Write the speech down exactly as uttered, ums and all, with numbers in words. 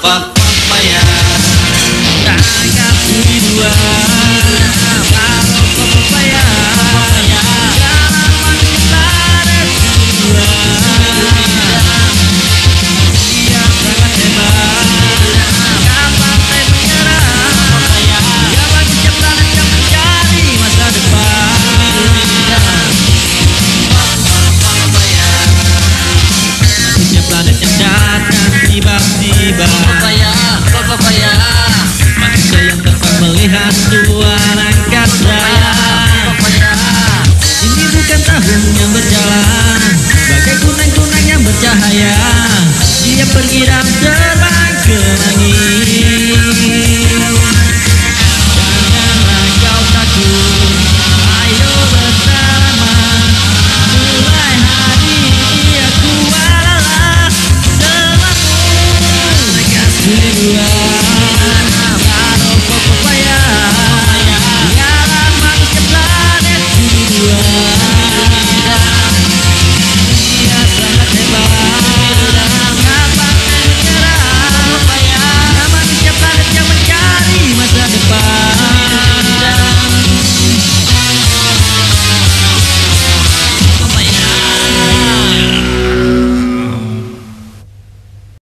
papaya Kakak dua Maroko papaya Galaman kita ada dua Dia sangat hebat Gak pandai menyerah Dia bagi planet yang mencari masa depan Manusia planet yang datang tiba-tiba papaya papaya Manusia yang terbang melihat tuan angkasa papaya Ini bukan tahun yang berjalan Bagai kunang-kunang yang bercahaya Dia pergi dan terbang ke langit Janganlah kau takut Ayo bersama Mulai hari ini aku adalah Selamu Kasih dua